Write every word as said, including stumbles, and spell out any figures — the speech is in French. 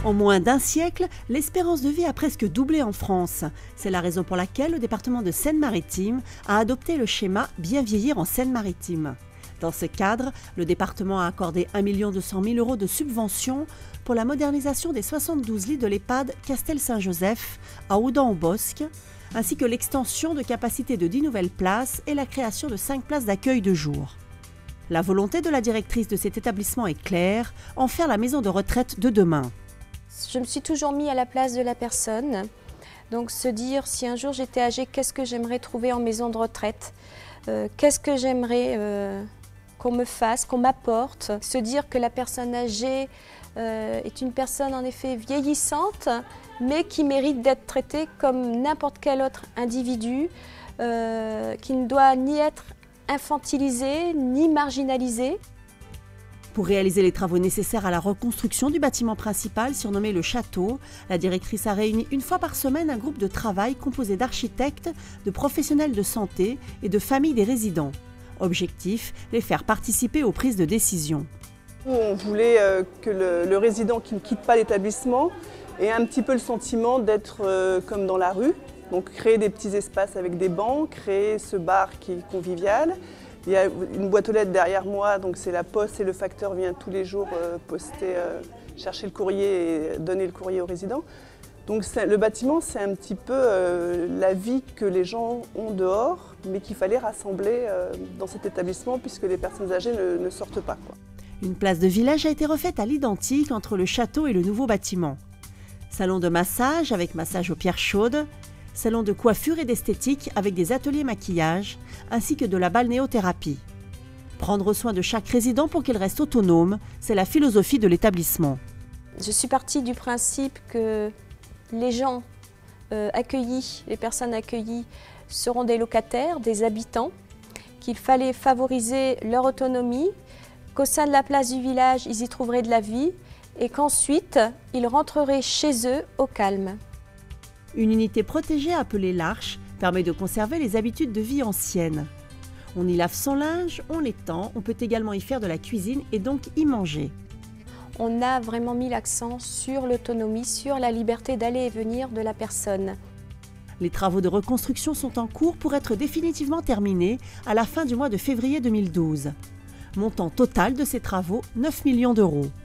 En moins d'un siècle, l'espérance de vie a presque doublé en France. C'est la raison pour laquelle le département de Seine-Maritime a adopté le schéma « Bien vieillir en Seine-Maritime ». Dans ce cadre, le département a accordé un million deux cent mille euros de subventions pour la modernisation des soixante-douze lits de l'EHPAD Castel-Saint-Joseph à Houdan-au-Bosc, ainsi que l'extension de capacité de dix nouvelles places et la création de cinq places d'accueil de jour. La volonté de la directrice de cet établissement est claire, en faire la maison de retraite de demain. Je me suis toujours mis à la place de la personne, donc se dire si un jour j'étais âgée, qu'est-ce que j'aimerais trouver en maison de retraite, euh, qu'est-ce que j'aimerais euh, qu'on me fasse, qu'on m'apporte, se dire que la personne âgée euh, est une personne en effet vieillissante, mais qui mérite d'être traitée comme n'importe quel autre individu, euh, qui ne doit ni être infantilisé ni marginalisé. Pour réaliser les travaux nécessaires à la reconstruction du bâtiment principal surnommé le Château, la directrice a réuni une fois par semaine un groupe de travail composé d'architectes, de professionnels de santé et de familles des résidents. Objectif, les faire participer aux prises de décision. On voulait euh, que le, le résident qui ne quitte pas l'établissement ait un petit peu le sentiment d'être euh, comme dans la rue. Donc créer des petits espaces avec des bancs, créer ce bar qui est convivial. Il y a une boîte aux lettres derrière moi, donc c'est la poste et le facteur vient tous les jours euh, poster, euh, chercher le courrier et donner le courrier aux résidents. Donc le bâtiment, c'est un petit peu euh, la vie que les gens ont dehors, mais qu'il fallait rassembler euh, dans cet établissement puisque les personnes âgées ne, ne sortent pas, quoi. Une place de village a été refaite à l'identique entre le château et le nouveau bâtiment. Salon de massage avec massage aux pierres chaudes, salon de coiffure et d'esthétique avec des ateliers maquillage, ainsi que de la balnéothérapie. Prendre soin de chaque résident pour qu'il reste autonome, c'est la philosophie de l'établissement. Je suis partie du principe que les gens euh, accueillis, les personnes accueillies seront des locataires, des habitants, qu'il fallait favoriser leur autonomie, qu'au sein de la place du village, ils y trouveraient de la vie et qu'ensuite, ils rentreraient chez eux au calme. Une unité protégée appelée l'Arche permet de conserver les habitudes de vie anciennes. On y lave son linge, on l'étend, on peut également y faire de la cuisine et donc y manger. On a vraiment mis l'accent sur l'autonomie, sur la liberté d'aller et venir de la personne. Les travaux de reconstruction sont en cours pour être définitivement terminés à la fin du mois de février deux mille douze. Montant total de ces travaux, neuf millions d'euros.